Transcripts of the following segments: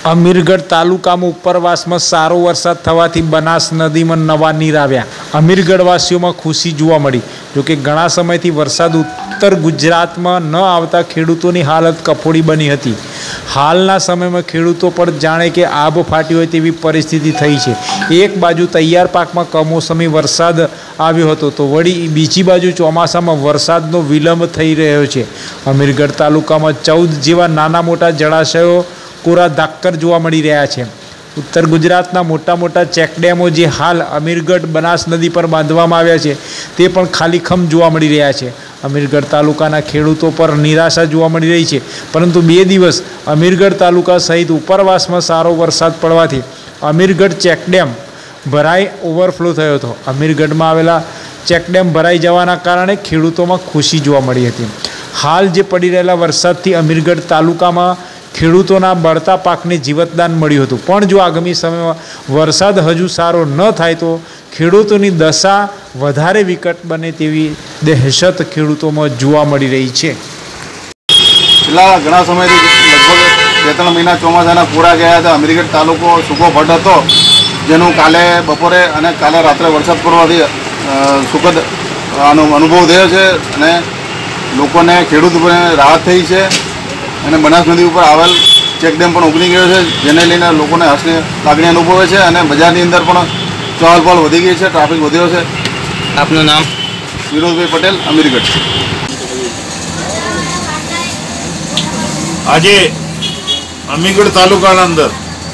અમીરગઢ તાલુકામાં ઉપરવાસમાં સારો વરસાદ થવાથી બનાસ નદીમાં નવા નીર આવ્યા। અમીરગઢવાસીઓમાં ખુશી જોવા મળી। જોકે ઘણા સમયથી વરસાદ ઉત્તર ગુજરાતમાં ન આવતા ખેડૂતોની હાલત કફોડી બની હતી। હાલના સમયમાં ખેડૂતો પર જાણે કે આબ ફાટી હોય તેવી પરિસ્થિતિ થઈ છે। એક બાજુ તૈયાર પાકમાં કમોસમી વરસાદ આવ્યો હતો તો વળી બીજી બાજુ ચોમાસામાં વરસાદનો વિલંબ થઈ રહ્યો છે। અમીરગઢ તાલુકામાં 14 જેવા નાના મોટા જળાશયો કોરા ધાક્કર જોવા મળી રહ્યા છે। ઉત્તર ગુજરાતના મોટા મોટા ચેકડેમો જે હાલ અમીરગઢ બનાસ નદી પર બાંધવામાં આવ્યા છે તે પણ ખાલીખમ જોવા મળી રહ્યા છે। અમીરગઢ તાલુકાના ખેડૂતો પર નિરાશા જોવા મળી રહી છે, પરંતુ 2 દિવસ અમીરગઢ તાલુકા સહિત ઉપરવાસમાં સારો વરસાદ પડવાથી અમીરગઢ ચેકડેમ ભરાઈ ઓવરફ્લો થયો હતો। અમીરગઢમાં આવેલા ચેકડેમ ભરાઈ જવાના કારણે ખેડૂતોમાં ખુશી જોવા મળી હતી। હાલ જે પડી રહેલા વરસાદથી અમીરગઢ તાલુકામાં ખેડૂતોના બળતા પાકને જીવતદાન મળ્યું હતું, પણ જો આગામી સમયમાં વરસાદ હજુ સારો ન થાય તો ખેડૂતોની દશા વધારે વિકટ બને તેવી દહેશત ખેડૂતોમાં જોવા મળી રહી છે। છેલ્લા ઘણા સમયથી લગભગ 2-3 મહિના ચોમાસાના પૂરા ગયા હતા। અમીરગઢ તાલુકો સૂકો ભટ્ટ હતો, જેનું કાલે બપોરે અને કાલે રાત્રે વરસાદ પડવાથી સુખદ અનુભવ થયો છે અને લોકોને ખેડૂતોને રાહત થઈ છે અને બનાસ નદી ઉપર આવેલ ચેકડેમ પણ ઉગરી ગયો છે, જેને લઈને લોકોને હર્ષની લાગણી અનુભવે છે અને બજારની અંદર પણ ચહલપહલ વધી ગઈ છે, ટ્રાફિક વધ્યો છે। આપનું નામ? વિનોદભાઈ પટેલ, અમીરગઢ। આજે અમીરગઢ તાલુકાના અંદર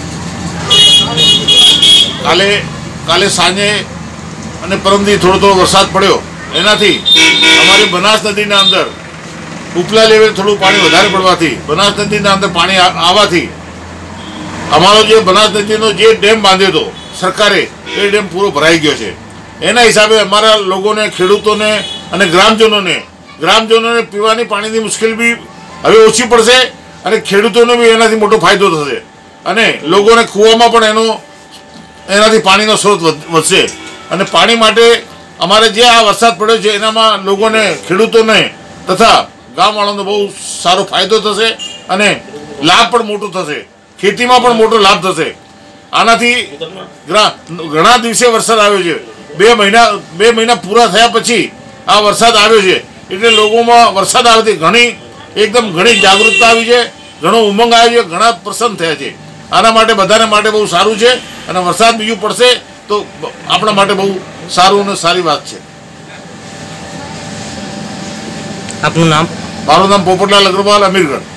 કાલે સાંજે અને પરમદી થોડો વરસાદ પડ્યો, એનાથી અમારી બનાસ નદીના અંદર ઉપલા લેવલે થોડું પાણી વધારે પડવાથી બનાસ નદીના અંદર પાણી આવવાથી અમારો જે બનાસ નદીનો જે ડેમ બાંધ્યો હતો સરકારે, એ ડેમ પૂરો ભરાઈ ગયો છે। એના હિસાબે અમારા લોકોને, ખેડૂતોને અને ગ્રામજનોને પીવાની પાણીની મુશ્કેલી બી હવે ઓછી પડશે અને ખેડૂતોને બી એનાથી મોટો ફાયદો થશે અને લોકોને કૂવામાં પણ એનાથી પાણીનો સ્ત્રોત વધશે અને પાણી માટે અમારે જે આ વરસાદ પડ્યો છે એનામાં લોકોને, ખેડૂતોને તથા ગામવાળાનો બહુ સારો ફાયદો થશે અને લાભ પણ મોટો થશે, ખેતીમાં પણ મોટો લાભ થશે। આનાથી ઘણા દિવસે વરસાદ આવ્યો છે, 2 મહિના પૂરા થયા પછી આ વરસાદ આવ્યો છે, એટલે લોકોમાં વરસાદ આવવાથી ઘણી જાગૃતતા આવી છે, ઘણો ઉમંગ આવ્યો છે, ઘણા પ્રસન્ન થયા છે। આના માટે બધાને માટે બહુ સારું છે અને વરસાદ બીજું પડશે તો આપણા માટે બહુ સારું અને સારી વાત છે। આપનું નામ? મારું નામ પોપટલાલ અગ્રવાલ, અમીરગઢ।